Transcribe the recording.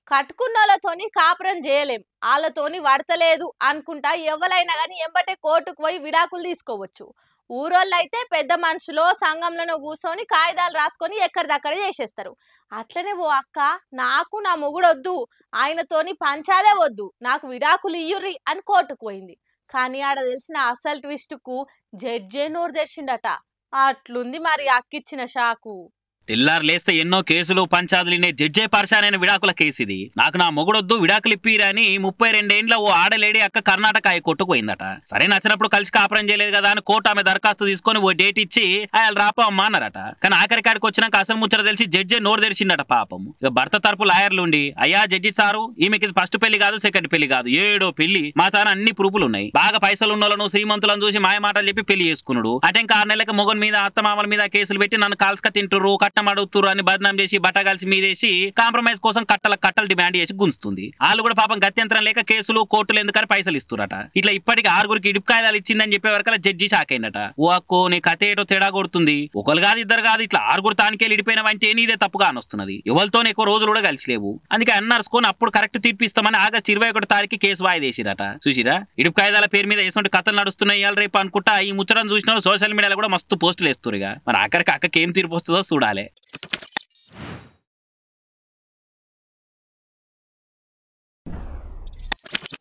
కట్టుకున్నోళ్ళతోని కాపురం చేయలేం. ఆళ్ళతోని పడతలేదు అనుకుంటా ఎవ్వలైనా గాని ఎంబటే కోర్టుకు పోయి విడాకులు తీసుకోవచ్చు. ఊరోళ్ళైతే పెద్ద మనుషులో, సంఘంలోనో కూసోని కాయిదాలు రాసుకొని ఎక్కడిదక్కడ చేసేస్తారు. అట్లనే ఓ అక్క నాకు నా మొగుడొద్దు, ఆయనతోని పంచాలే వద్దు, నాకు విడాకులు ఇయ్యుర్రి అని కోర్టుకు పోయింది. కానీ ఆడ తెలిసిన అసలు ట్విస్ట్‌కు జడ్జే నోరు తెరిచిండట. అట్లుంది మరి అక్కిచ్చిన షాకు. తెల్లారు లేస్తే ఎన్నో కేసులు పంచాదులినే జడ్జే పర్షానైన విడాకుల కేసు ఇది. నాకు నా మొగుడొద్దు విడాకులు ఇప్పిరని 32 ఏండ్ల ఓ ఆడలేడి అక్క కర్ణాటక కొట్టుకుపోయిందట. సరే నచ్చినప్పుడు కలిసి కాపురం చేయలేదు కదా అని కోర్టు ఆమె దరఖాస్తు తీసుకొని ఓ డేట్ ఇచ్చి ఆయన రాపో అమ్మా అన్నారట. కానీ ఆఖరికాడికి వచ్చినాక అసలు ముచ్చట తెలిసి జడ్జే నోరు తెరిచిండట పాపం. ఇక భర్త తరపు లాయర్లు ఉండి, అయ్యా జడ్జి సారు, ఈమెకి ఇది ఫస్ట్ పెళ్లి కాదు, సెకండ్ పెళ్లి కాదు, 7వ పెళ్లి, మా తాన అన్ని ప్రూఫ్లు ఉన్నాయి, బాగా పైసలు ఉన్నోళ్ళను శ్రీమంతులను చూసి మాయ మాటలు చెప్పి పెళ్లి చేసుకున్నాడు, అంటే ఇంకా 6 నెలలకు మొగన్ మీద అత్తమామల మీద కేసులు పెట్టి నన్ను కాల్స్క తింటురు, అడుగుతురు అని బదనాం చేసి బట్టగాల్చి మీదేసి కాంప్రమైజ్ కోసం కట్టలు డిమాండ్ చేసి గుంజుతుంది. వాళ్ళు కూడా పాపం గత్యంతరం లేక కేసులు కోర్టులు ఎందుకని పైసలు ఇస్తురట. ఇట్లా ఇప్పటికి 6గురికి ఇడుపు కాయిదాలు ఇచ్చిందని చెప్పే వరకు జడ్జి షాక్ అయినట. ఓ అక్కో నీ కథ ఏటో తేడా కొడుతుంది, ఒకరు కాదు ఇద్దరు కాదు ఇట్లా 6గురు తానికే ఇడిపోయిన వంటే నీదే తప్పుగా అనొస్తున్నది, ఎవరితో ఎక్కువ రోజులు కూడా కలిసి లేవు, అందుకే అన్నర్చుకొని అప్పుడు కరెక్ట్ తీర్పిస్తామని ఆగస్టు 21 తారీఖు కేసు వాయిదేసిరట. చూసిరా ఇడుపు కాయిదాల పేరు మీద ఎటువంటి కథలు నడుస్తున్నాయి ఇవాళ రేపు అనుకుంటా ఈ ముచ్చటను చూసిన సోషల్ మీడియాలో కూడా మస్తు పోస్టులు వేస్తురుగా. మరి ఆఖరికి అక్కకి ఏం తీర్పు వస్తుందో చూడాలి.